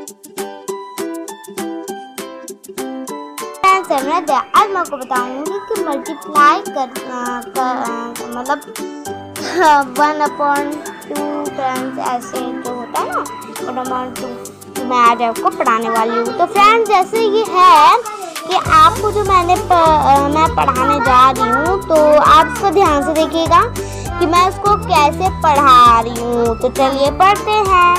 आज मैं आपको बताऊंगी कि मल्टीप्लाई मतलब 1/2 टाइम्स ऐसे जो होता है ना 1/2 मैं आज आपको पढ़ाने वाली हूँ। तो फ्रेंड्स जैसे ये है कि आपको जो मैं पढ़ाने जा रही हूँ, तो आप इसको ध्यान से देखिएगा कि मैं उसको कैसे पढ़ा रही हूँ। तो चलिए पढ़ते हैं।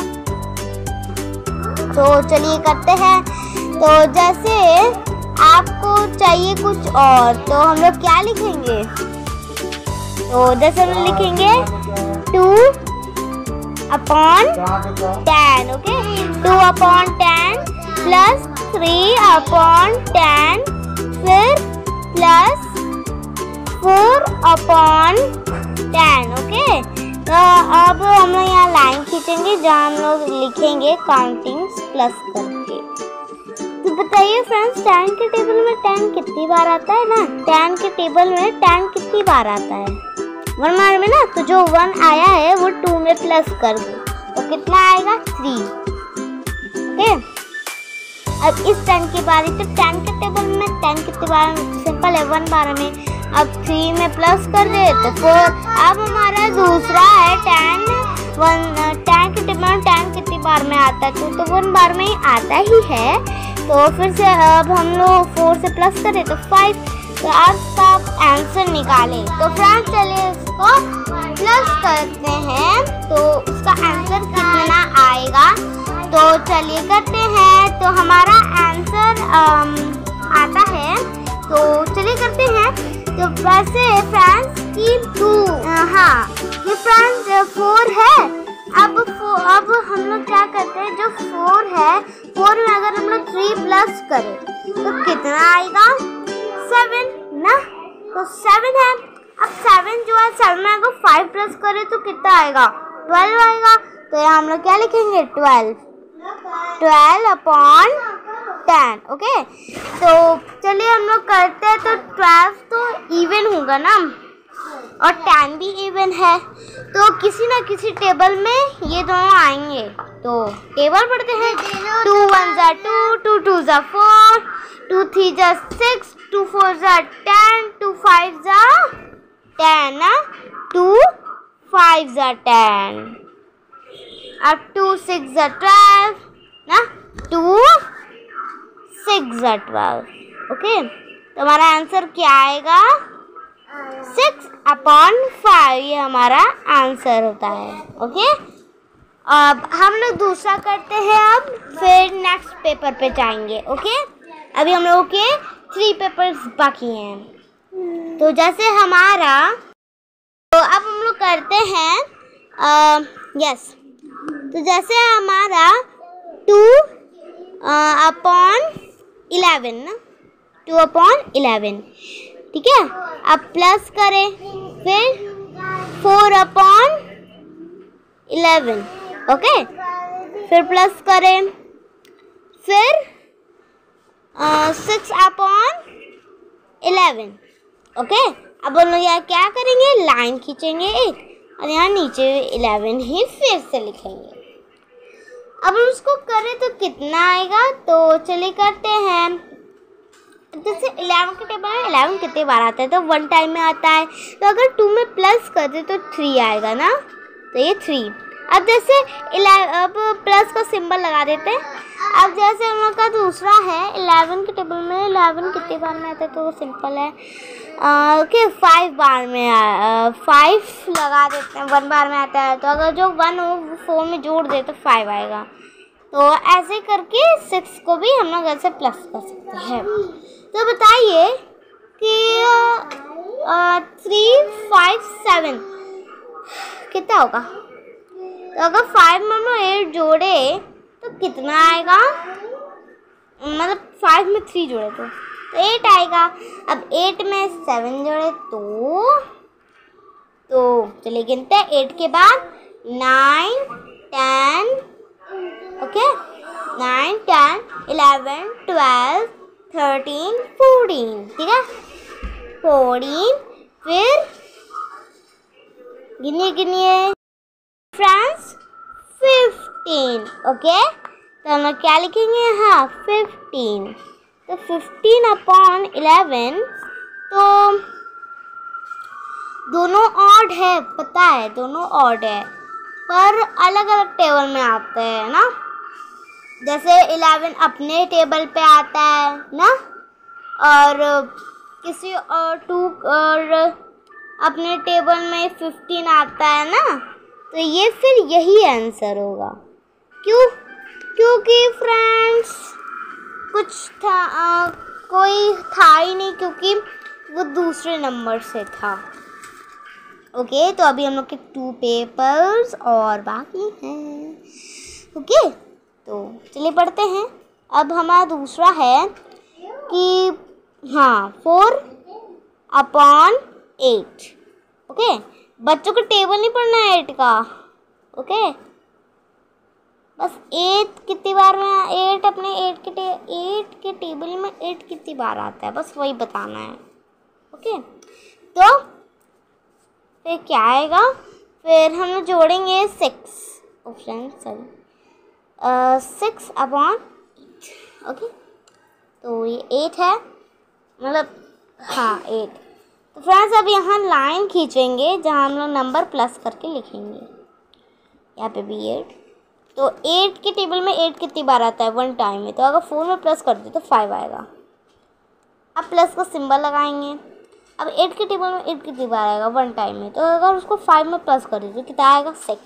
तो चलिए करते हैं। तो जैसे आपको चाहिए कुछ और, तो हम लोग क्या लिखेंगे? तो जैसे हम लिखेंगे 2/10, ओके। 2/10 प्लस 3/10 फिर प्लस 4/10, ओके। तो अब हम लोग यहाँ लाइन खींचेंगे जहाँ हम लोग लिखेंगे काउंटिंग्स प्लस करके। तो बताइए फ्रेंड्स, 10 के टेबल में 10 कितनी बार आता है ना? 10 के टेबल में 10 कितनी बार आता है? 1 बार में ना। तो जो 1 आया है वो 2 में प्लस कर दो, तो कितना आएगा? 3, ओके। अब इस 10 की बारी, तो 10 के टेबल में 10 कितनी बार? सिंपल है, 1 बार में। अब 3 में प्लस कर दे तो 4। अब हमारा दूसरा है 10 के टेबल में 10 कितनी बार में आता है? तो 1 बार में ही आता ही है। तो फिर से अब हम लोग 4 से प्लस करें तो 5। तो अब इसका आंसर निकालें। तो फ्रेंड्स चलिए इसको प्लस करते हैं, तो उसका आंसर कितना आएगा? तो चलिए करते हैं। तो हमारा आंसर आता है, तो चलिए करते हैं। तो वैसे फ्रेंड्स की 2, हाँ ये फ्रेंड्स 4 है। अब हम लोग क्या करते हैं, जो 4 है 4 में अगर हम लोग 3 प्लस करें तो कितना आएगा? 7 ना। तो 7 है। अब 7 जो है 7 में अगर 5 प्लस करें तो कितना आएगा? 12 आएगा। तो यहाँ हम लोग क्या लिखेंगे? 12/10, ओके। तो चलिए हम लोग करते हैं। तो 12 तो इवन होगा ना, और 10 भी इवन है, तो किसी ना किसी टेबल में ये दोनों आएंगे। तो टेबल पढ़ते हैं। 2 1 जा 2, 2 2 जा 4, 2 3 जा 6, 2 4 जा 10, 2 5 जा 10 ना। 2 5 जा 10। अब 2 6 जा 12 ना। 2 6 जा 12, ओके। तो हमारा आंसर क्या आएगा? 6/5 ये हमारा आंसर होता है, ओके। अब हम लोग दूसरा करते हैं। अब फिर नेक्स्ट पेपर पे जाएंगे, ओके। अभी हम लोगों के 3 पेपर्स बाकी हैं। तो जैसे हमारा, तो अब हम लोग करते हैं यस। तो जैसे हमारा 2/11 ना, 2/11, ठीक है। अब प्लस करें, फिर 4/11, ओके। फिर प्लस करें, फिर 6/11, ओके। अब हम लोग यहाँ क्या करेंगे? लाइन खींचेंगे एक, और यहाँ नीचे 11 ही फिर से लिखेंगे। अब हम उसको करें तो कितना आएगा? तो चलिए करते हैं। जैसे 11 के टेबल में 11 कितने बार आता है? तो 1 टाइम में आता है। तो अगर 2 में प्लस कर दे तो 3 आएगा ना। तो ये 3। अब जैसे अब प्लस का सिंबल लगा देते हैं। अब जैसे हम लोग का दूसरा है 11 के टेबल में 11 कितने बार में आता है? तो वो सिंपल है, ओके। 5 बार में 5 लगा देते हैं, 1 बार में आता है। तो अगर जो 1 हो 4 में जोड़ दे तो 5 आएगा। तो ऐसे करके 6 को भी हम लोग ऐसे प्लस कर सकते हैं। तो बताइए कि 3 5 7 कितना होगा? तो अगर 5 में 8 जोड़े तो कितना आएगा? मतलब 5 में 3 जोड़े तो 8 आएगा। अब 8 में 7 जोड़े तो चलिए गिनते हैं। 8 के बाद 9 10, ओके। 9 10 11 12 13 14, ठीक है। 14, फिर गिनिए फ्रेंड्स 15, ओके। तो हम लोग क्या लिखेंगे यहाँ 15। तो 15/11, तो दोनों ऑड है, पता है दोनों ऑड है, पर अलग अलग टेबल में आते हैं ना। जैसे 11 अपने टेबल पे आता है ना, और किसी और 2 और अपने टेबल में 15 आता है ना। तो ये फिर यही आंसर होगा। क्यों? क्योंकि फ्रेंड्स कुछ था कोई था ही नहीं, क्योंकि वो दूसरे नंबर से था। ओके, तो अभी हम लोग के 2 पेपर्स और बाकी हैं। ओके, तो चलिए पढ़ते हैं। अब हमारा दूसरा है कि हाँ 4/8। ओके, बच्चों को टेबल नहीं पढ़ना है 8 का। ओके, बस 8 कितनी बार में 8 अपने 8 के टेबल में 8 कितनी बार आता है, बस वही बताना है। ओके, तो फिर क्या आएगा, फिर हम लोग जोड़ेंगे 6 सॉरी 6/8। ओके, तो ये 8 है, मतलब हाँ 8। तो फ्रेंड्स अब यहाँ लाइन खींचेंगे जहाँ हम लोग नंबर प्लस करके लिखेंगे। यहाँ पे भी 8। तो 8 के टेबल में 8 कितनी बार आता है 1 टाइम में, तो अगर 4 में प्लस कर दे तो 5 आएगा। अब प्लस का सिंबल लगाएंगे। अब 8 के टेबल में 8 कितनी बार आएगा 1 टाइम में, तो अगर उसको 5 में प्लस कर दे तो कितना आएगा 6,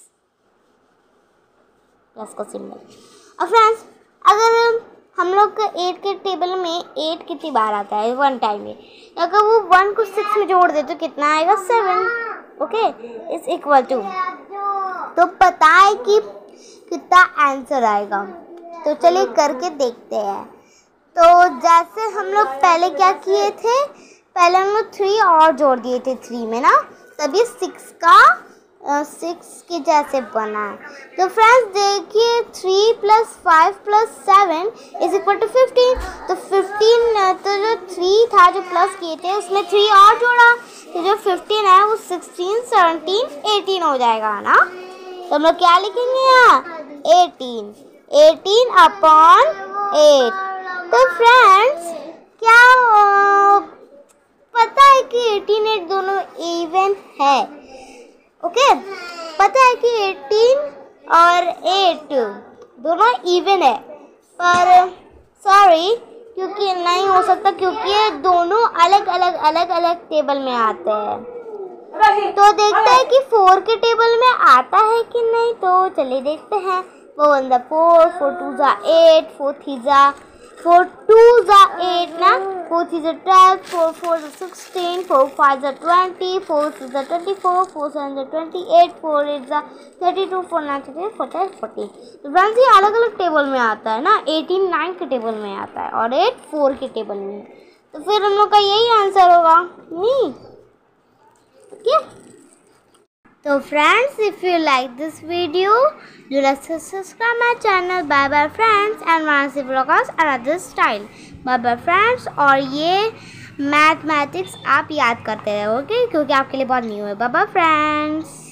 प्लस का सिंबल। अब फ्रेंड्स अगर हम लोग का 8 के टेबल में 8 कितनी बार आता है 1 टाइम में, अगर वो 1 को 6 में जोड़ दे तो कितना आएगा 7। ओके, इज इक्वल टू, तो पता है कि कितना आंसर आएगा। तो चलिए करके देखते हैं। तो जैसे हम लोग पहले क्या किए थे, पहले हम लोग 3 और जोड़ दिए थे 3 में ना, तभी 6 के जैसे बना है। तो फ्रेंड्स देखिए 3 + 5 + 7 = 15। तो 15 तो जो 3 था जो प्लस किए थे उसमें 3 और जोड़ा, तो जो 15 है वो 16, 17, 18 हो जाएगा ना। तो हम लोग क्या लिखेंगे यहाँ 18/8। तो फ्रेंड्स क्या पता है कि 18 दोनों इवन है। ओके, पता है कि 18 और 8 दोनों इवन है, पर सॉरी क्योंकि नहीं हो सकता, क्योंकि ये दोनों अलग अलग टेबल में आते हैं। तो देखते हैं कि 4 के टेबल में आता है कि नहीं। तो चलिए देखते हैं। 4 1 4, 4 2 8, 4 3 4 2 8 ना, 4 3 12, 4 4 16, 4 5 20, 4 6 24, 4 7 28, 4 8 32, 4 9 40। तो फ्रेंड्स ये अलग अलग टेबल में आता है ना, 18 9 के टेबल में आता है और 8 4 के टेबल में। तो फिर हम लोग का यही आंसर होगा नहीं। Okay. So friends, if you like this video, do like to subscribe my channel. Bye bye friends, and wanna see vlogs another style. Bye bye friends, और ये मैथमेटिक्स आप याद करते रहोगे क्योंकि आपके लिए बहुत न्यू है। Bye bye friends.